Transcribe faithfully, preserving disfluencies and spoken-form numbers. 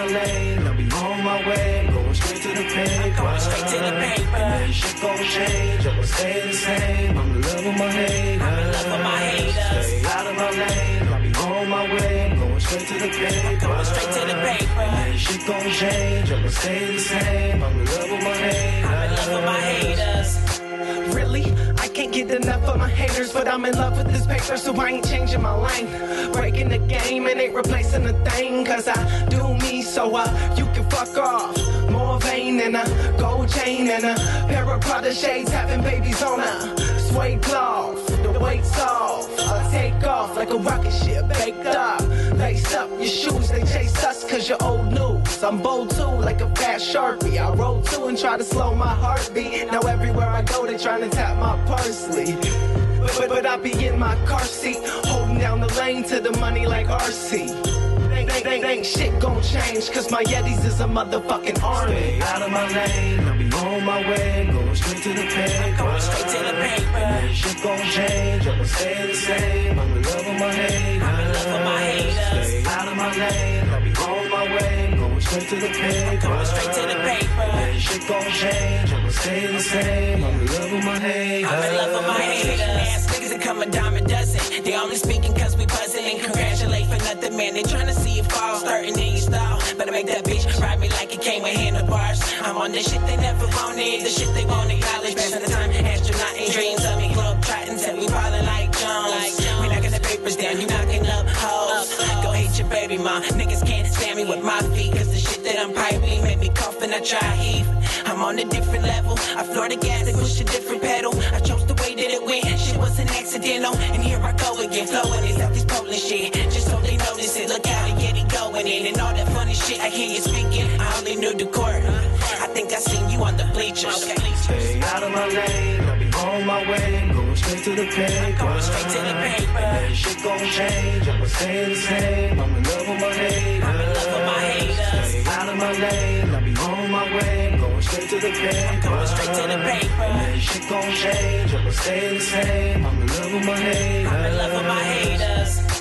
my lane, I'll be on my way, going straight to the paper. Going straight to the paper. And ain't shit gon' change, I'ma stay the same. I'm in love with my haters. I'm in love with my haters. Stay out of my lane, I'll be on my way, I'm going straight to the paper. Going straight to the paper. And ain't shit gon' change, I'ma stay the same. I'm in love with my haters. I'm in love with my haters. Really? I can't get enough of my haters, but I'm in love with this paper, so I ain't changing my lane. Breaking the game and ain't replacing a thing, cause I do me, so uh, you can fuck off. More vain than a gold chain and a pair of Prada shades, having babies on a suede cloth. The weight's off, I take off like a rocket ship, baked up. Lace up your shoes, they chase us cause you're old news. I'm bold too, like a fast Sharpie. I roll too and try to slow my heartbeat. Now everywhere I go, they trying to tap my parsley. But, but, but I be in my car seat, holding down the lane to the money like R C. Ain't, ain't, ain't, ain't shit gon' change, cause my Yetis is a motherfucking army. Stay out of my lane, I'll be on my way, going straight to the paper. Going straight to the paper. And ain't shit gon' change, I'ma stay the same. I'm in love with my haters. I'm in love with my haters. Stay out of my lane, I'll be on my way, going straight to the paper. Going straight to the paper. And ain't shit gon' change, I'ma stay the same. I'm in love with my haters. I'm in love with my haters. Ass niggas that come a dime a dozen. They only speaking cause we buzzing and congratulate for nothing, man. They tryna see it fall, starting in your style. Better make that bitch ride me like it came with handlebars. I'm on the shit they never wanted, the shit they won't acknowledge. Passing the time, astronaut and dreams of me. Club trotting, said we ballin' like Jones. We knocking the papers down, you knocking up hoes. Go hate your baby mom. Niggas can't stand me with my feet, cause the shit that I'm piping make me cough and I try heave. I'm on a different level, I floor the gas and push a different pedal. I chose the way that it went, shit wasn't accidental. And here I go again, flowing this out this Poland shit, just so they notice it. Look how they get it going in, and all that funny shit I hear you speaking. I only knew the court, I think I seen you on the bleachers. Okay. Stay out of my lane, I'll be on my way, going straight to the paper. Going straight to the paper. And ain't shit gon' change, I'ma stay the same. I'm in love with my haters. I'm in love with my haters. Stay out of my lane, I'll be on my way, going straight to the paper. Going straight to the paper. And ain't shit gon' change, I'ma stay the same. I'm in love with my haters. I'm in love with my haters.